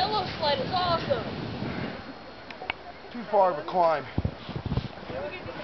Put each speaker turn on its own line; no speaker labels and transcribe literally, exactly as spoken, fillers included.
pillow sled is awesome.
Too far of a climb.